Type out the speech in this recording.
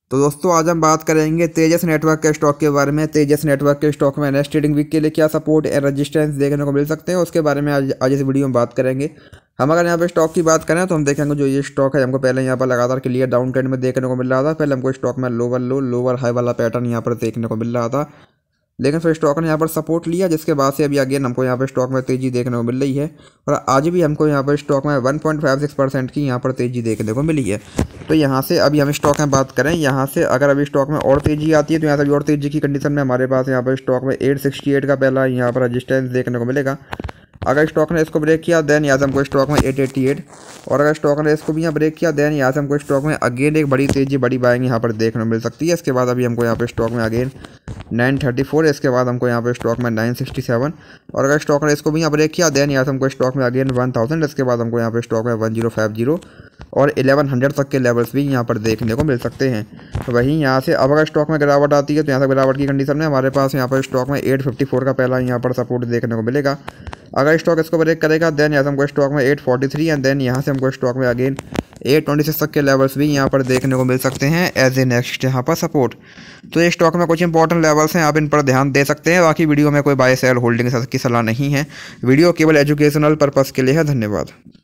तो दोस्तों आज हम बात करेंगे तेजस नेटवर्क के स्टॉक के बारे में। तेजस नेटवर्क के स्टॉक में नेक्स्ट ट्रेडिंग वीक के लिए क्या सपोर्ट या रेजिस्टेंस देखने को मिल सकते हैं, उसके बारे में आज इस वीडियो में बात करेंगे। हम अगर यहाँ पे स्टॉक की बात करें तो हम देखेंगे जो ये स्टॉक है हमको पहले यहाँ पर लगातार क्लियर डाउन ट्रेंड में देखने को मिल रहा था। पहले हमको स्टॉक में लोअर लो लोअर हाई वाला पैटर्न यहाँ पर देखने को मिल रहा था, लेकिन फिर स्टॉक ने यहाँ पर सपोर्ट लिया, जिसके बाद से अभी अगेन हमको यहाँ पर स्टॉक में तेज़ी देखने को मिल रही है। और आज भी हमको यहाँ पर स्टॉक में 1.56% की यहाँ पर तेज़ी देखने को मिली है। तो यहाँ से अभी हम स्टॉक में बात करें, यहाँ से अगर अभी स्टॉक में और तेज़ी आती है तो यहाँ से भी और तेज़ी की कंडीशन में हमारे पास यहाँ पर स्टॉक में 868 का पहला यहाँ पर रजिस्टेंस देखने को मिलेगा। अगर स्टॉक ने इसको ब्रेक किया देन यहाँ से हमको स्टॉक में 888, और अगर स्टॉक ने इसको भी यहाँ ब्रेक किया देन यहाँ से हमको स्टॉक में अगेन एक बड़ी तेज़ी बड़ी बाइंग यहाँ पर देखने को मिल सकती है। इसके बाद अभी हमको यहाँ पे स्टॉक में अगेन 934, इसके बाद हमको यहाँ पे स्टॉक में 967, और अगर स्टॉक ने इसको भी यहाँ ब्रेक किया देन यहाँ से हमको स्टॉक में अगेन 1000, इसके बाद हमको यहाँ पे स्टॉक में 1050 और 1100 तक के लेवल्स भी यहाँ पर देखने को मिल सकते हैं। तो वहीं यहाँ से अब अगर स्टॉक में गिरावट आती है तो यहाँ से गिरावट की कंडीशन में हमारे पास यहाँ पर स्टॉक में 854 का पहला यहाँ पर सपोर्ट देखने को मिलेगा। अगर स्टॉक इसको ब्रेक करेगा देन यहाँ से हमको स्टॉक में 843 एंड देन यहाँ से हमको स्टॉक में अगेन 826 तक के लेवल्स भी यहाँ पर देखने को मिल सकते हैं एज ए नेक्स्ट यहाँ पर सपोर्ट। तो ये स्टॉक में कुछ इंपॉर्टेंट लेवल्स हैं, आप इन पर ध्यान दे सकते हैं। बाकी वीडियो में कोई बाय सेल होल्डिंग की सलाह नहीं है, वीडियो केवल एजुकेशनल पर्पज़ के लिए है। धन्यवाद।